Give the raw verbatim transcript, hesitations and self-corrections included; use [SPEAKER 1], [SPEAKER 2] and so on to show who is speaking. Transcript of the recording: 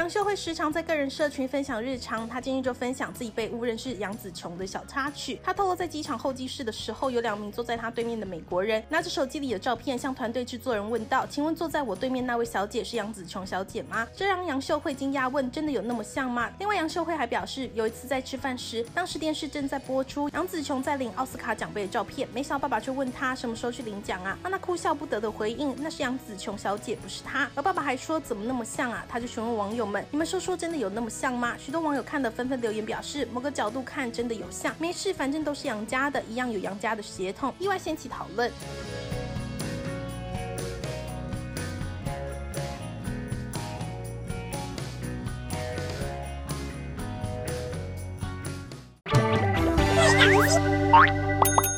[SPEAKER 1] 秀慧时常在个人社群分享日常，她今日就分享自己被误认是杨紫琼的小插曲。她透露在机场候机室的时候，有两名坐在她对面的美国人拿着手机里的照片向团队制作人问道：“请问坐在我对面那位小姐是杨紫琼小姐吗？”这让杨秀慧惊讶问：“真的有那么像吗？”另外，杨秀慧还表示，有一次在吃饭时，当时电视正在播出杨紫琼在领奥斯卡奖杯的照片，没想到爸爸却问她什么时候去领奖啊，让她哭笑不得的回应：“那是杨紫琼小姐，不是她。”而爸爸还说：“怎么那么像啊？”他就询问网友们：“你们说说，真的有那么像吗？”许多网友看了纷纷留言表示，某个角度看真的有像，没事，反正都是杨家的，一样有杨家的血统，意外掀起讨论。
[SPEAKER 2] Hey,